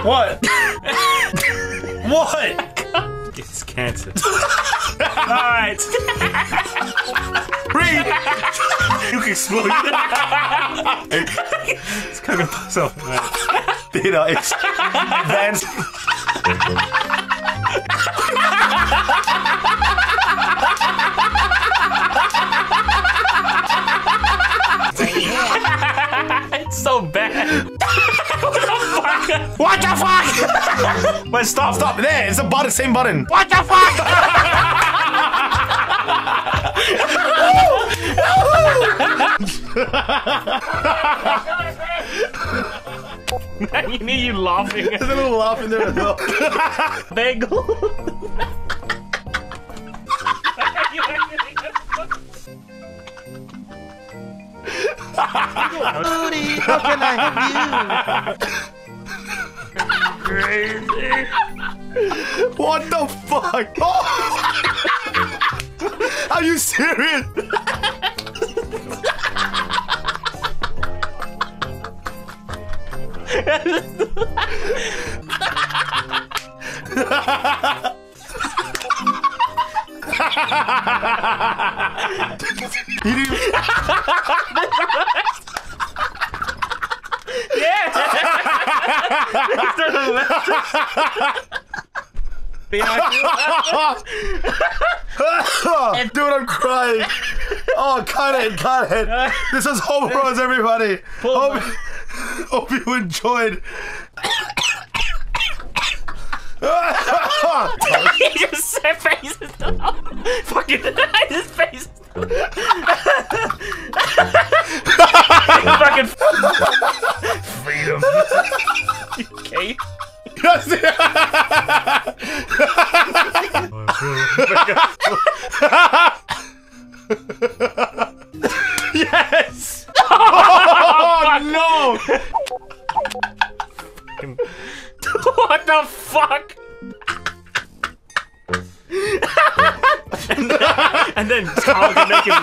What? What? It's cancer. Alright. Breathe! You can explode. It's coming myself. Data is advanced. It's so bad. What the fuck? Wait, stop, stop. There, it's a button, same button. What the fuck? You need you laughing. There's a little laugh in there as well. Bagel. Booty, how can I help Crazy. What the fuck? Oh. Are you serious? You didn't... Yeah. Dude, I'm crying. Oh, cut it, cut it. This is Hobo Bros, everybody. Hope you enjoyed. He just said faces. Fucking his face. Fucking freedom. Okay. Yes. Oh no. What the fuck? and then Carl can make it.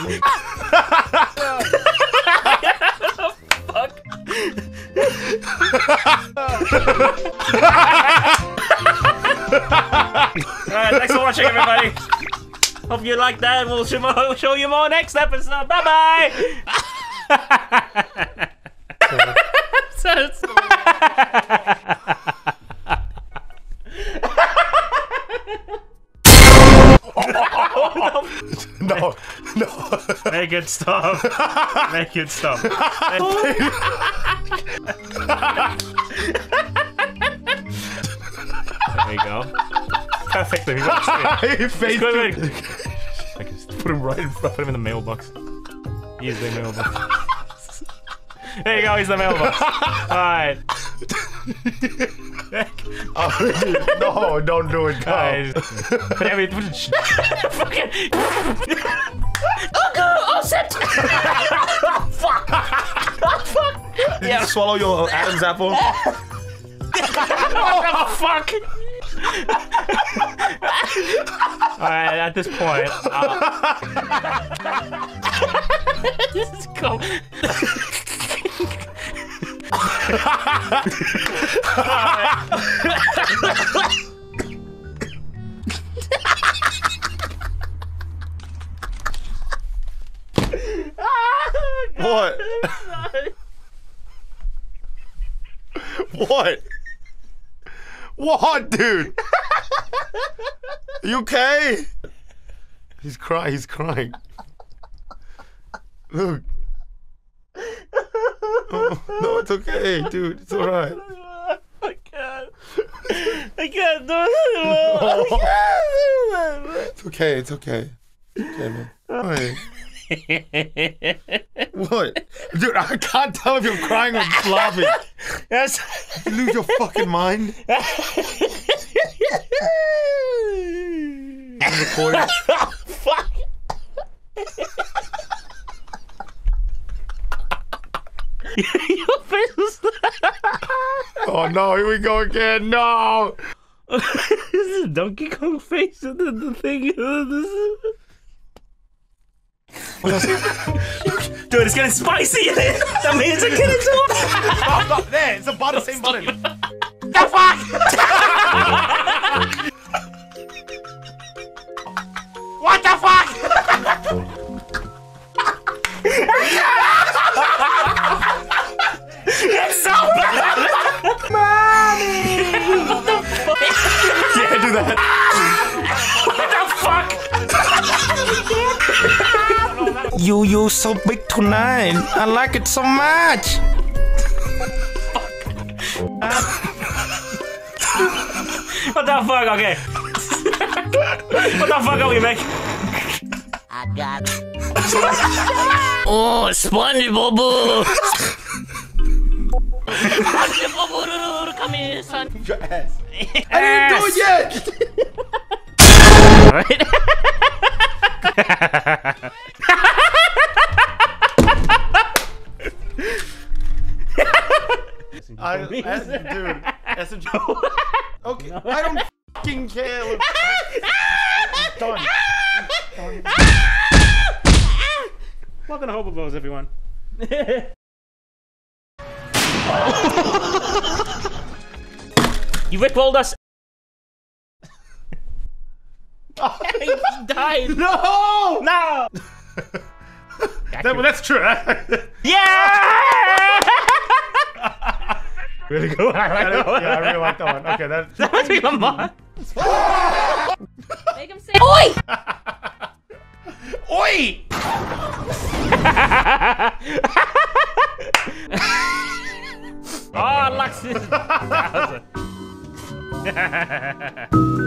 Fuck. Alright, thanks for watching, everybody. Hope you liked that, and we'll show you more next episode. Bye bye. No, no. Make it stop. Make it stop. There you go. Perfectly. He faced Good, him. good. I can just put him right in front. Put him in the mailbox. He's the mailbox. There you go. He's the mailbox. Alright. No, don't do it, guys. Put everything. Fucking. Oh, shit! Oh, fuck! Oh, fuck! Did you swallow your Adam's apple? What the fuck? Alright, at this point, this is cool. What? What? What, dude? You okay? He's crying. He's crying. Look. Oh, no, it's okay, dude. It's alright. I can't. I can't do it anymore. It's okay. It's okay. It's okay, man. Alright. What? Dude, I can't tell if you're crying or laughing. Yes. You lose your fucking mind. I'm recording. Fuck. Your face was... Oh no, here we go again. No. This is a Donkey Kong face and then the thing. Dude, it's getting spicy in it. That means it's getting too. Stop, stop. There, it's a button, same button. the fuck? What the fuck? It's so bad! Mommy! What the fuck? Yeah, do that. What the fuck? You so big tonight. I like it so much. What the fuck? Okay. What the fuck are we making? I got it. Oh, SpongeBob. SpongeBob, come here, son. Your ass. I didn't do it yet. Alright. Dude, SNG. Okay, no. I don't fucking care. Look, done. Welcome to Hobo Blows, everyone. You rickrolled us. He died. No! No! That's true. Yeah! Really good. Yeah, I really like that one. Okay, That must be Lamar. Make him say OI! Oi! Oh, Lux is 1000.